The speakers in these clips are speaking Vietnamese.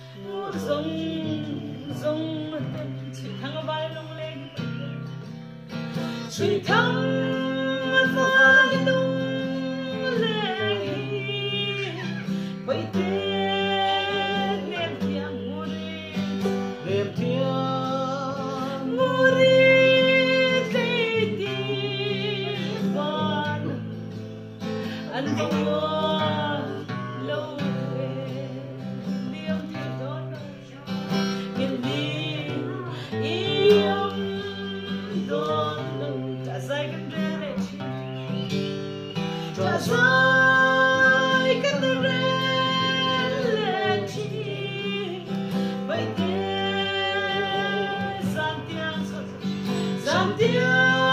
rung rung chỉ thăng vai lung lên chỉ thăng vai lung lên vậy thế niềm thiêng muri thấy tiếng van anh không mơ lâu về liêm thì đó nghiền đi yêu đó trả say cái rê lệ trả say cái rê lệ vậy thế gian tiếng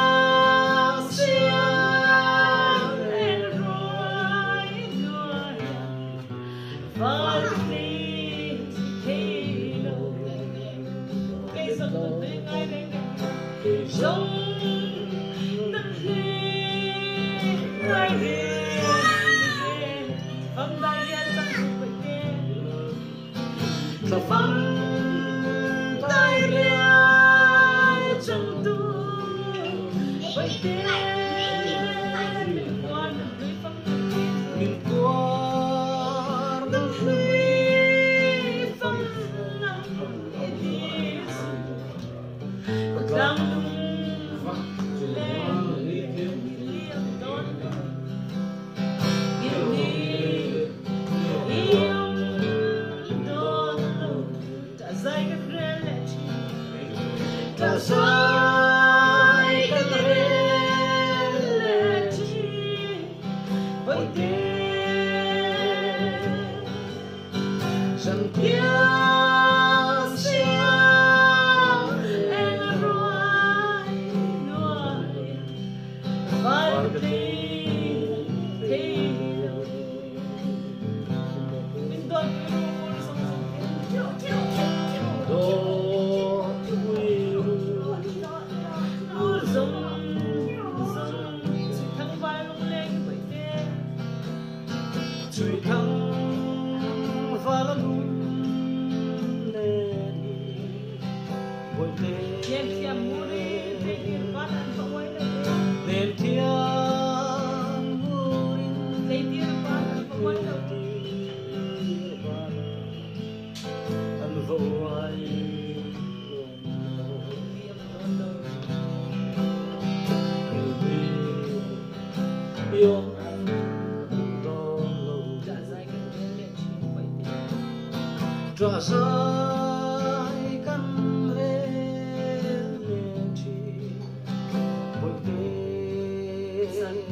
giống đất liền ai liền phong đại liên sang bệnh viện và phong đại liên trong tu bệnh viện liên quan đến phong liên quan đến phong làm trả sai cái lệ vậy thế dần tiếng xiao em rồi phải thì mình đôi Chui thăng và là luôn lên buổi đêm lên thiên muri lên thiên anh vô ai yêu trả sai căn lên chỉ buổi đêm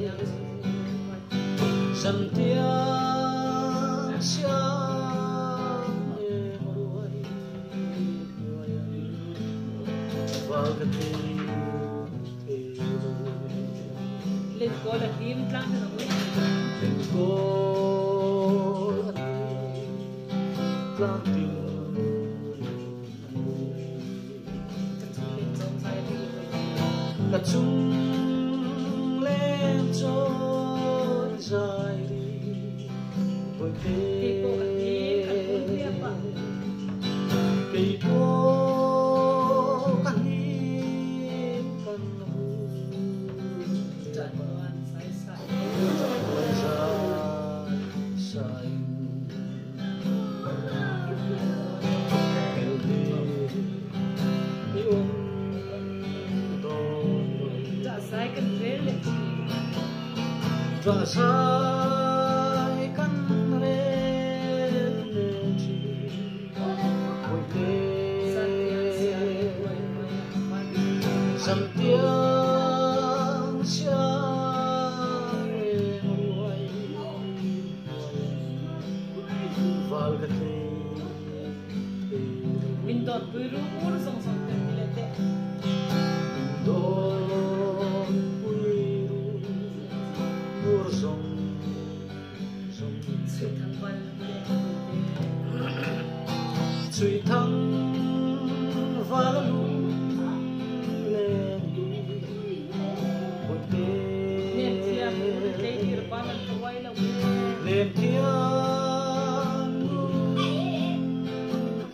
dần tiếng xiao em đuổi vào cái tim lên cô là tim trăng rồi lên cô là tim là chung lên trôi dài đi bởi thế cây cô căn hiên căn trả sai căn lên chỉ buổi đêm dần tiếng xiao em đuổi vào cái mình đột bự rú song song tên lệ tệ Chui thăng và là luôn lên buổi đêm lên thiên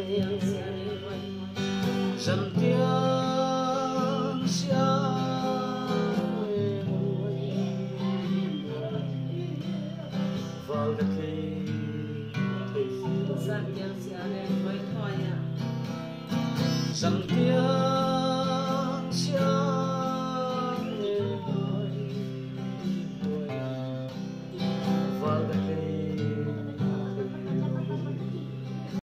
dần tiếng xa vào đất khi thấy dần tiếng